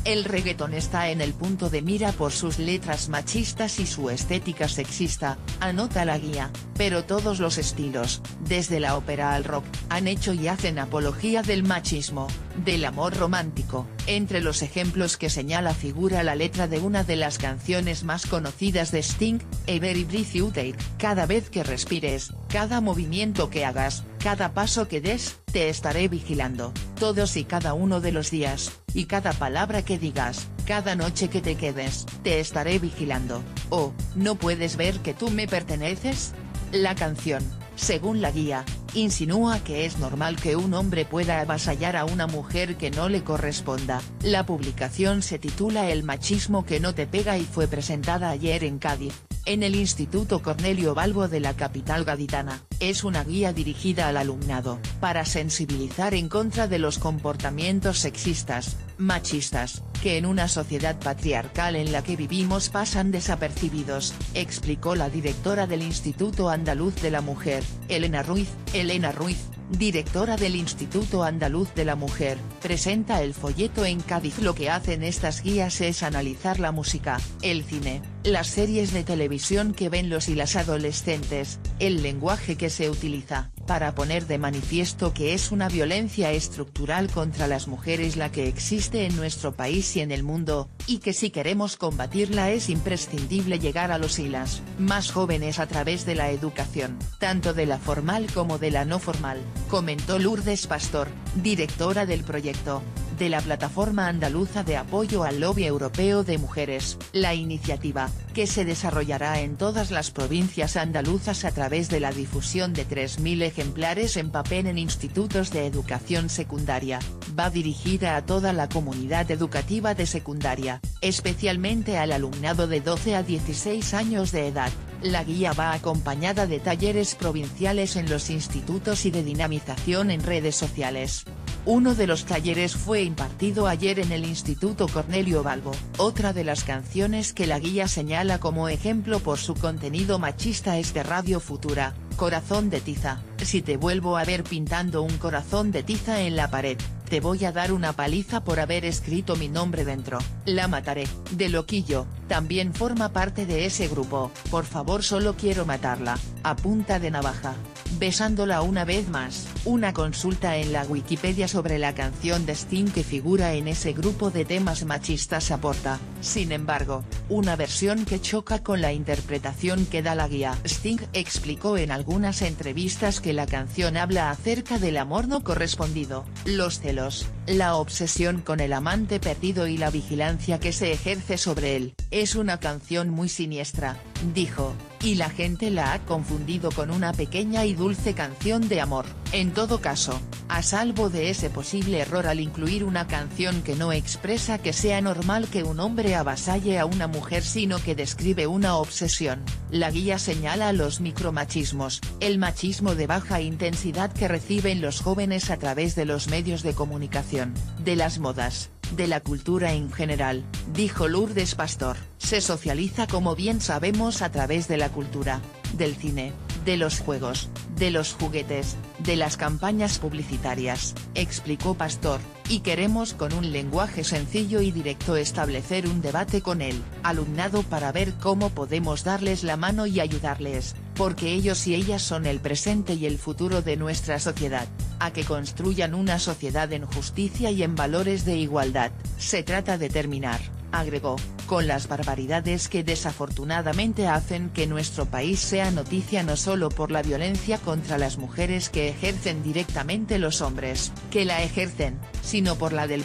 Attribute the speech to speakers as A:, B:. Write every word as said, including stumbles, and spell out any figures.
A: El reggaetón está en el punto de mira por sus letras machistas y su estética sexista, anota la guía, pero todos los estilos, desde la ópera al rock, han hecho y hacen apología del machismo, del amor romántico. Entre los ejemplos que señala figura la letra de una de las canciones más conocidas de Sting, Every Breath You Take. Cada vez que respires, cada movimiento que hagas, cada paso que des, te estaré vigilando, todos y cada uno de los días, y cada palabra que digas, cada noche que te quedes, te estaré vigilando. Oh, ¿no puedes ver que tú me perteneces? La canción, según la guía, insinúa que es normal que un hombre pueda avasallar a una mujer que no le corresponda. La publicación se titula El machismo que no te pega y fue presentada ayer en Cádiz, en el Instituto Cornelio Balbo de la capital gaditana. Es una guía dirigida al alumnado, para sensibilizar en contra de los comportamientos sexistas, machistas, que en una sociedad patriarcal en la que vivimos pasan desapercibidos, explicó la directora del Instituto Andaluz de la Mujer, Elena Ruiz. Elena Ruiz, directora del Instituto Andaluz de la Mujer, presenta el folleto en Cádiz. Lo que hacen estas guías es analizar la música, el cine, las series de televisión que ven los y las adolescentes, el lenguaje que se utiliza, para poner de manifiesto que es una violencia estructural contra las mujeres la que existe en nuestro país y en el mundo, y que si queremos combatirla es imprescindible llegar a los y las más jóvenes a través de la educación, tanto de la formal como de la no formal, comentó Lourdes Pastor, directora del proyecto, de la Plataforma Andaluza de Apoyo al Lobby Europeo de Mujeres. La iniciativa, que se desarrollará en todas las provincias andaluzas a través de la difusión de tres mil ejemplares en papel en institutos de educación secundaria, va dirigida a toda la comunidad educativa de secundaria, especialmente al alumnado de doce a dieciséis años de edad. La guía va acompañada de talleres provinciales en los institutos y de dinamización en redes sociales. Uno de los talleres fue impartido ayer en el Instituto Cornelio Balbo. Otra de las canciones que la guía señala como ejemplo por su contenido machista es de Radio Futura, Corazón de tiza. Si te vuelvo a ver pintando un corazón de tiza en la pared, te voy a dar una paliza por haber escrito mi nombre dentro. La mataré, de Loquillo, también forma parte de ese grupo. Por favor, solo quiero matarla, a punta de navaja, besándola una vez más. Una consulta en la Wikipedia sobre la canción de Sting que figura en ese grupo de temas machistas aporta, sin embargo, una versión que choca con la interpretación que da la guía. Sting explicó en algunas entrevistas que la canción habla acerca del amor no correspondido, los celos, la obsesión con el amante perdido y la vigilancia que se ejerce sobre él. Es una canción muy siniestra, dijo, y la gente la ha confundido con una pequeña y dulce canción de amor. En todo caso, a salvo de ese posible error al incluir una canción que no expresa que sea normal que un hombre avasalle a una mujer sino que describe una obsesión, la guía señala los micromachismos, el machismo de baja intensidad que reciben los jóvenes a través de los medios de comunicación, de las modas, de la cultura en general, dijo Lourdes Pastor. Se socializa, como bien sabemos, a través de la cultura, del cine, de los juegos, de los juguetes, de las campañas publicitarias, explicó Pastor, y queremos con un lenguaje sencillo y directo establecer un debate con el alumnado para ver cómo podemos darles la mano y ayudarles, porque ellos y ellas son el presente y el futuro de nuestra sociedad, a que construyan una sociedad en justicia y en valores de igualdad. Se trata de terminar, agregó, con las barbaridades que desafortunadamente hacen que nuestro país sea noticia no solo por la violencia contra las mujeres que ejercen directamente los hombres, que la ejercen, sino por la del